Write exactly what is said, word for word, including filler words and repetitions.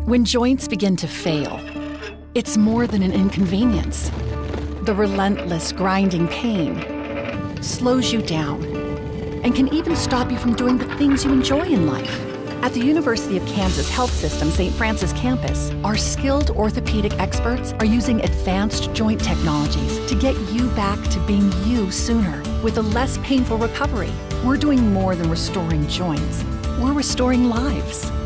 When joints begin to fail, it's more than an inconvenience. The relentless, grinding pain slows you down and can even stop you from doing the things you enjoy in life. At the University of Kansas Health System Saint Francis campus, our skilled orthopedic experts are using advanced joint technologies to get you back to being you sooner with a less painful recovery. We're doing more than restoring joints. We're restoring lives.